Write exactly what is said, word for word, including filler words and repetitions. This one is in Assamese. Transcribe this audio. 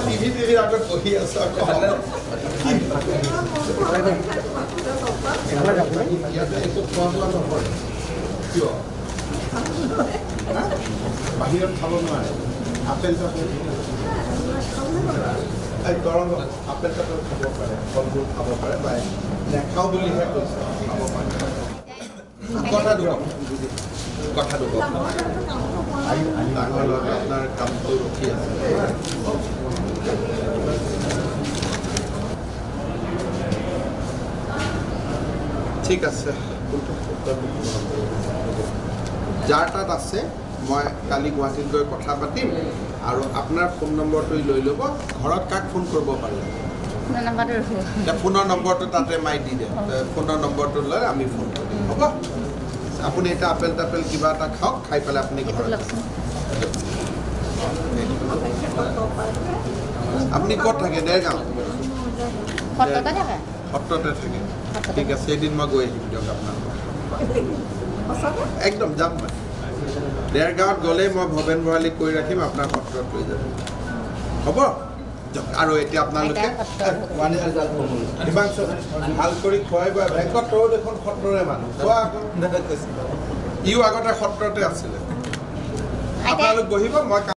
টিভি টিভিৰ আগত বহি আছো কিয় বাহিৰত খাব নোৱাৰে আপেল চাপেল গৰম আপেল চাপেল খাব পাৰে ফলবোৰ খাব পাৰে বা নেখাওঁ বুলিহে কৈছে খাব পাৰে কথাটো কথাটো আপোনাৰ কামটো ৰখি আছে ঠিক আছে যাৰ তাত আছে মই কালি গুৱাহাটীত গৈ কথা পাতিম আৰু আপোনাৰ ফোন নম্বৰটো লৈ ল'ব ঘৰত কাক ফোন কৰিব পাৰিব ফোনৰ নম্বৰটো তাতে মাই দি দিয়ে ফোনৰ নম্বৰটো লৈ আমি ফোন কৰিম হ'ব আপুনি এটা আপেল টাপেল কিবা এটা খাওক খাই পেলাই আপুনি ঘৰত আপুনি ক'ত থাকে দেৰগাঁও সত্ৰতে থাকে ঠিক আছে এদিন মই গৈ আহিম দিয়ক আপোনালোকক একদম যাম মই দেৰগাঁৱত গ'লে মই ভৱেন ভৰালীক কৈ ৰাখিম আপোনাৰ সত্ৰত লৈ যাব হ'ব আৰু এতিয়া আপোনালোকে হিমাংশু ভাল কৰি খুৱাই বোৱাই বেংকত তয়ো দেখোন সত্ৰৰে মানুহ খোৱা ইও আগতে সত্ৰতে আছিলে আপোনালোক বহিব মই